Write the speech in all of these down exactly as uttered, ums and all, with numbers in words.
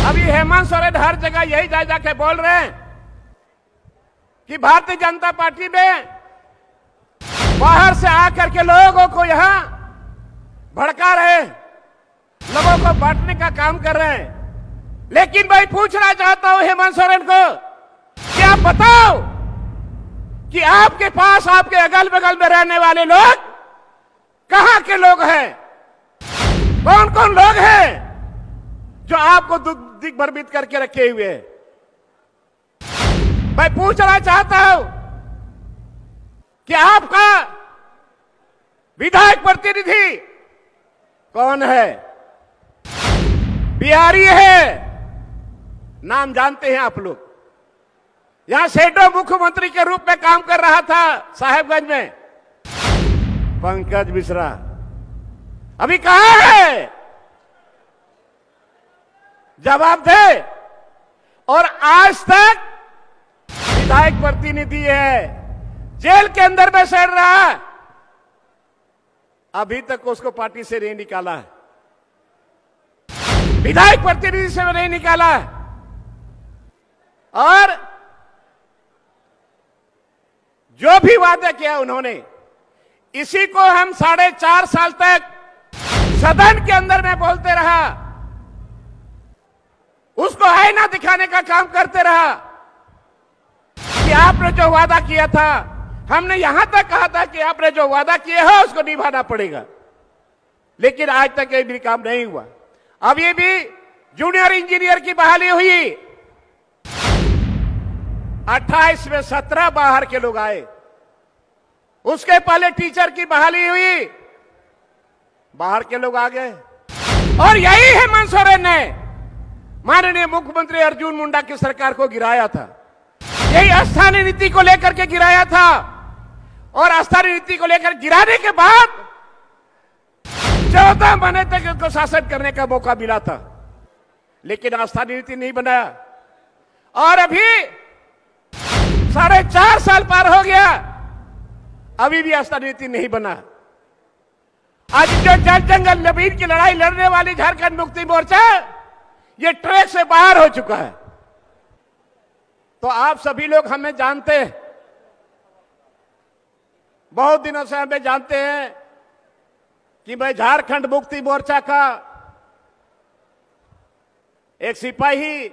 अभी हेमंत सोरेन हर जगह यही जा जाके बोल रहे हैं कि भारतीय जनता पार्टी में बाहर से आकर के लोगों को यहां भड़का रहे, लोगों को बांटने का काम कर रहे हैं। लेकिन मैं पूछना चाहता हूं हेमंत सोरेन को कि आप बताओ कि आपके पास, आपके अगल बगल में रहने वाले लोग कहां के लोग हैं? कौन कौन लोग हैं जो आपको दिग्भ्रमित करके रखे हुए हैं? मैं पूछना चाहता हूं कि आपका विधायक प्रतिनिधि कौन है? बिहारी है, नाम जानते हैं आप लोग। यहां सेठो मुख्यमंत्री के रूप में काम कर रहा था साहेबगंज में, पंकज मिश्रा। अभी कहां है? जवाब दे। और आज तक विधायक प्रतिनिधि है, जेल के अंदर में सड़ रहा है, अभी तक उसको पार्टी से नहीं निकाला है, विधायक प्रतिनिधि से नहीं निकाला है। और जो भी वादा किया उन्होंने, इसी को हम साढ़े चार साल तक सदन के अंदर में बोलते रहा, उसको आईना दिखाने का काम करते रहा कि आपने जो वादा किया था, हमने यहां तक कहा था कि आपने जो वादा किया है उसको निभाना पड़ेगा, लेकिन आज तक ये भी काम नहीं हुआ। अब ये भी जूनियर इंजीनियर की बहाली हुई, अट्ठाईस में सत्रह बाहर के लोग आए। उसके पहले टीचर की बहाली हुई, बाहर के लोग आ गए। और यही हेमंत सोरेन ने माननीय मुख्यमंत्री अर्जुन मुंडा की सरकार को गिराया था, यही अस्थायी नीति को लेकर के गिराया था। और अस्थायी नीति को लेकर गिराने के बाद चौदह महीने तक उनको शासन करने का मौका मिला था, लेकिन अस्थायी नीति नहीं बनाया। और अभी साढ़े चार साल पार हो गया, अभी भी अस्थायी नीति नहीं बना। आज जो जल जंगल जमीन की लड़ाई लड़ने वाली झारखंड मुक्ति मोर्चा, ये ट्रैक से बाहर हो चुका है। तो आप सभी लोग हमें जानते हैं, बहुत दिनों से हमें जानते हैं कि मैं झारखंड मुक्ति मोर्चा का एक सिपाही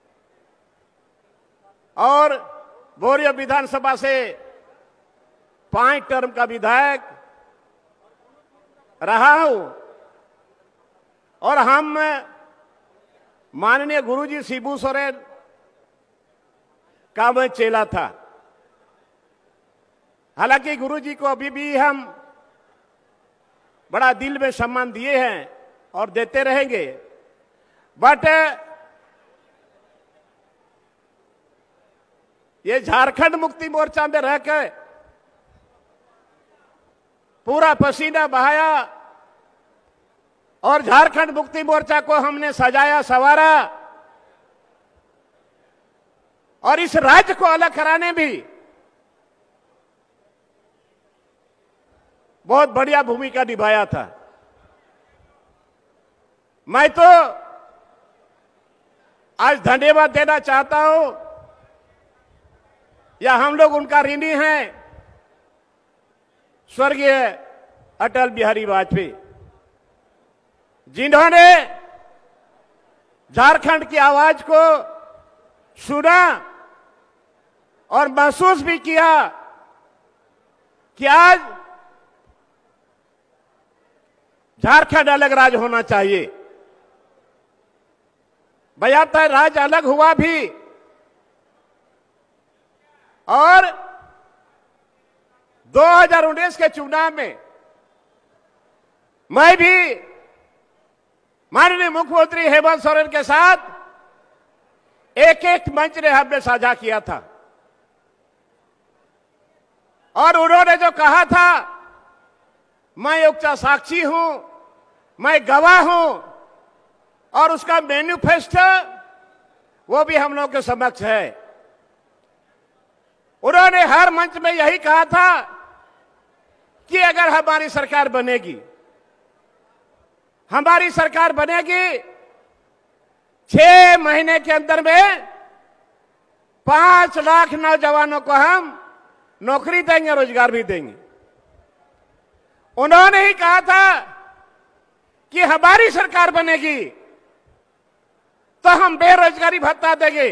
और बोरिया विधानसभा से पांच टर्म का विधायक रहा हूं। और हम माननीय गुरुजी शिबू सोरेन का मैं चेला था। हालांकि गुरुजी को अभी भी हम बड़ा दिल में सम्मान दिए हैं और देते रहेंगे, बट ये झारखंड मुक्ति मोर्चा में रहकर पूरा पसीना बहाया और झारखंड मुक्ति मोर्चा को हमने सजाया संवारा और इस राज्य को अलग कराने भी बहुत बढ़िया भूमिका निभाया था। मैं तो आज धन्यवाद देना चाहता हूं, या हम लोग उनका ऋणी हैं, स्वर्गीय अटल बिहारी वाजपेयी, जिन्होंने झारखंड की आवाज को सुना और महसूस भी किया कि आज झारखंड अलग राज्य होना चाहिए। बजाता राज्य अलग हुआ भी, और दो हज़ार उन्नीस के चुनाव में मैं भी माननीय मुख्यमंत्री हेमंत सोरेन के साथ एक एक मंच ने हमने साझा किया था। और उन्होंने जो कहा था, मैं एक साक्षी हूं, मैं गवाह हूं, और उसका मैनिफेस्टो वो भी हम लोग के समक्ष है। उन्होंने हर मंच में यही कहा था कि अगर हमारी सरकार बनेगी, हमारी सरकार बनेगी, छह महीने के अंदर में पांच लाख नौजवानों को हम नौकरी देंगे, रोजगार भी देंगे। उन्होंने ही कहा था कि हमारी सरकार बनेगी तो हम बेरोजगारी भत्ता देंगे,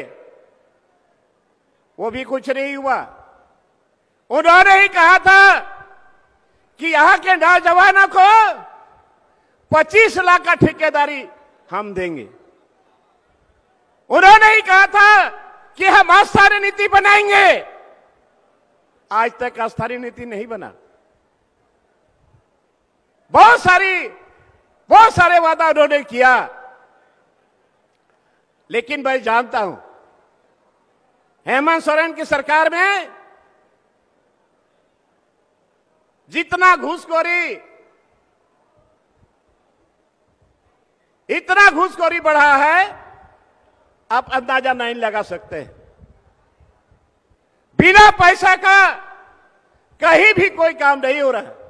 वो भी कुछ नहीं हुआ। उन्होंने ही कहा था कि यहां के नौजवानों को पच्चीस लाख का ठेकेदारी हम देंगे। उन्होंने ही कहा था कि हम अस्थायी नीति बनाएंगे, आज तक अस्थायी नीति नहीं बना। बहुत सारी बहुत सारे वादा उन्होंने किया, लेकिन मैं जानता हूं हेमंत सोरेन की सरकार में जितना घूसखोरी इतना घूसखोरी बढ़ा है, आप अंदाजा नहीं लगा सकते। बिना पैसा का कहीं भी कोई काम नहीं हो रहा।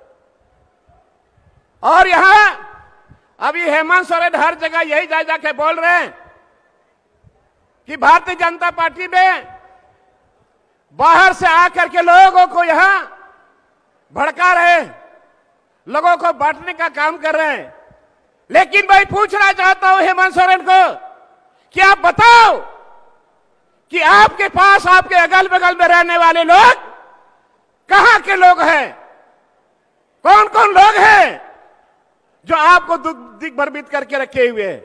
और यहां अभी हेमंत सोरेन हर जगह यही जा जाके बोल रहे हैं कि भारतीय जनता पार्टी में बाहर से आकर के लोगों को यहां भड़का रहे हैं, लोगों को बांटने का काम कर रहे हैं। लेकिन मैं पूछना चाहता हूं हेमंत सोरेन को कि आप बताओ कि आपके पास, आपके अगल बगल में रहने वाले लोग कहां के लोग हैं? कौन कौन लोग हैं जो आपको दिग्भ्रमित करके रखे हुए हैं?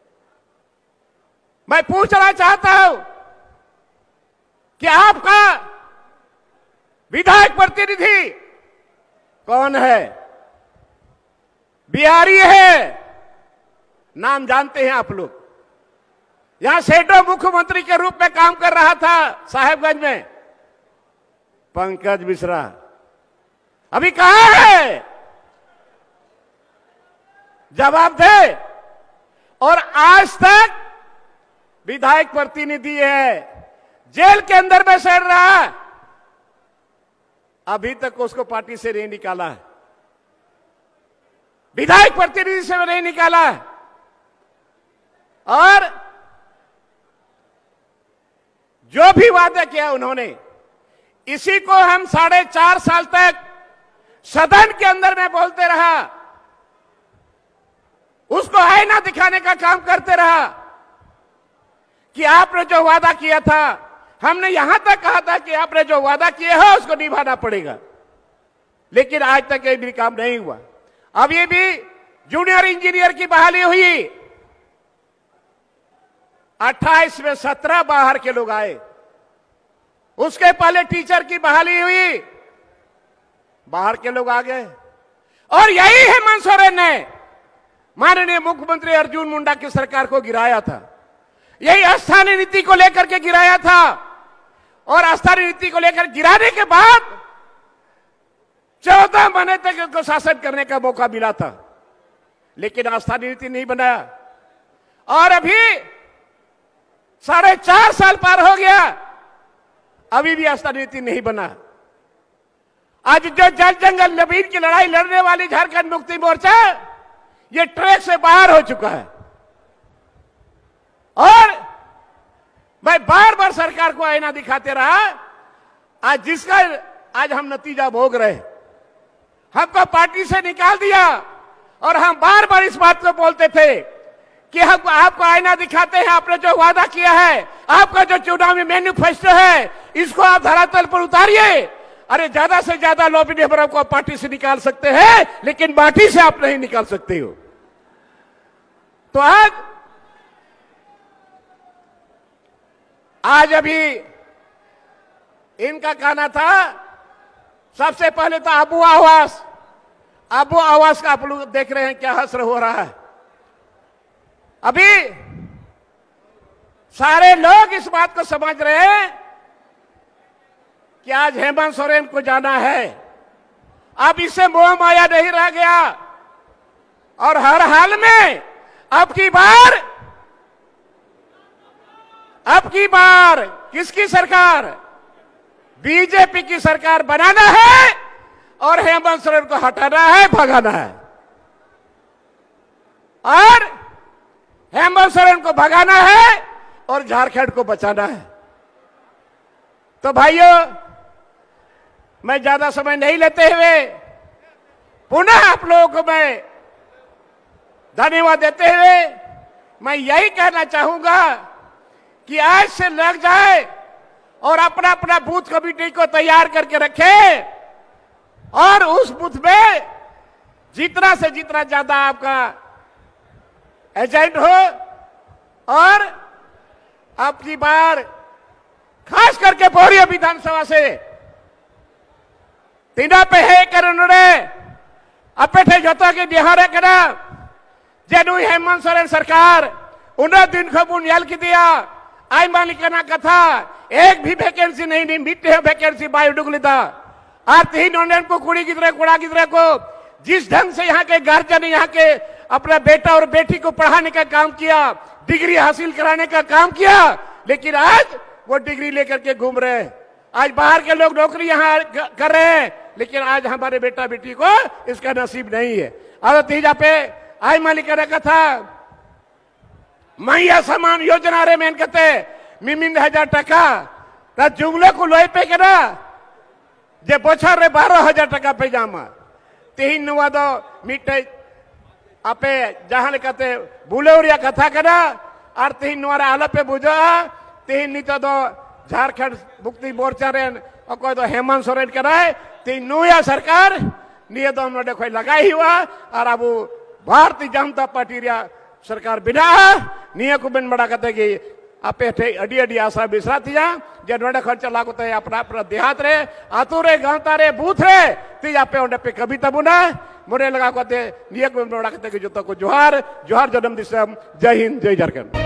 मैं पूछना चाहता हूं कि आपका विधायक प्रतिनिधि कौन है? बिहारी है, नाम जानते हैं आप लोग। यहां सेठो मुख्यमंत्री के रूप में काम कर रहा था साहेबगंज में, पंकज मिश्रा अभी कहां है? जवाब दे। और आज तक विधायक प्रतिनिधि है, जेल के अंदर में सड़ रहा है, अभी तक उसको पार्टी से नहीं निकाला है, विधायक प्रतिनिधि से नहीं निकाला है। और जो भी वादा किया उन्होंने, इसी को हम साढ़े चार साल तक सदन के अंदर में बोलते रहा, उसको आईना दिखाने का काम करते रहा कि आपने जो वादा किया था, हमने यहां तक कहा था कि आपने जो वादा किया है उसको निभाना पड़ेगा, लेकिन आज तक ये भी काम नहीं हुआ। अब ये भी जूनियर इंजीनियर की बहाली हुई, अट्ठाईस में सत्रह बाहर के लोग आए। उसके पहले टीचर की बहाली हुई, बाहर के लोग आ गए। और यही हेमंत सोरेन ने माननीय मुख्यमंत्री अर्जुन मुंडा की सरकार को गिराया था, यही अस्थायी नीति को लेकर के गिराया था। और अस्थायी नीति को लेकर गिराने के बाद चौदह महीने तक उसको शासन करने का मौका मिला था, लेकिन अस्थायी नीति नहीं बनाया। और अभी साढ़े चार साल पार हो गया, अभी भी अस्थायी नीति नहीं बना। आज जो जल जंगल जमीन की लड़ाई लड़ने वाली झारखंड मुक्ति मोर्चा, ये ट्रैक से बाहर हो चुका है। और मैं बार बार सरकार को आईना दिखाते रहा, आज जिसका आज हम नतीजा भोग रहे। हमको पार्टी से निकाल दिया और हम बार बार इस बात को बोलते थे कि हम आपको आईना दिखाते हैं, आपने जो वादा किया है, आपका जो चुनावी मैनिफेस्टो है, इसको आप धरातल पर उतारिए। अरे ज्यादा से ज्यादा लॉबी मेंबर को आप पार्टी से निकाल सकते हैं, लेकिन पार्टी से आप नहीं निकाल सकते हो। तो आज आज अभी इनका कहना था, सबसे पहले तो आबू आवास, आबू आवास का आप लोग देख रहे हैं क्या हश्र हो रहा है। अभी सारे लोग इस बात को समझ रहे हैं कि आज हेमंत सोरेन को जाना है, अब इससे मोह माया नहीं रह गया। और हर हाल में अब की बार अब की बार किसकी सरकार? बीजेपी की सरकार बनाना है और हेमंत सोरेन को हटाना है, भगाना है। और हेमंत सोरेन को भगाना है और झारखंड को बचाना है। तो भाइयों, मैं ज्यादा समय नहीं लेते हुए पुनः आप लोगों को मैं धन्यवाद देते हुए मैं यही कहना चाहूंगा कि आज से लग जाए और अपना अपना बूथ कमेटी को तैयार करके रखे और उस बूथ में जितना से जितना ज्यादा आपका एजेंट हो और अपनी बार खास करके पौड़ी विधानसभा से तीना पे है करे अपेठे जो के बिहार करा जेनु हेमंत सोरेन सरकार उन्हें दिन को बुनियाल की दिया आई मालिकाना कथा एक भी वैकेंसी नहीं दी मिट्टे वैकेंसी बाय उडुगलिता और तीन ऑनलाइन को कुड़ी गिदरे कुड़ा गिदरे को जिस ढंग से यहाँ के गार्जियन यहाँ के अपना बेटा और बेटी को पढ़ाने का काम किया, डिग्री हासिल कराने का काम किया, लेकिन आज वो डिग्री लेकर के घूम रहे हैं। आज बाहर के लोग नौकरी यहाँ कर रहे हैं, लेकिन आज हमारे बेटा बेटी को इसका नसीब नहीं है। और तीजा पे आई मालिका ने कथा मैया समान योजना रे मेन कहते मिमिंद हजार टका ता जुमले को लोई पे करा जे बोछर रे बारह हजार टका पे जामा तीन नुआ दो मिटे आपे जहां कहते बुलेवरिया कथा करा और तीन नुआरा आला पे बुझा तीन नीता दो झारखंड मुक्ति मोर्चा रे अको दो हेमंत सोरेन कराए तीन नुया सरकार निये दो हम लोग लगाई हुआ और अब भारतीय जनता पार्टी रे सरकार बिना निये को बिन बड़ा कहते कि आपे अडी अडी आशा बिसरा थी जे नोडे खर्चा लागू तो अपना अपना देहात रे आतु रे गांवता रे बूथ रे ती आपे ओंडे पे कविता बुना मोरे लगा कहते निये को बिन बड़ा कहते कि जो तो को जोहार जोहार जन्म दिसम जय हिंद जय झारखंड।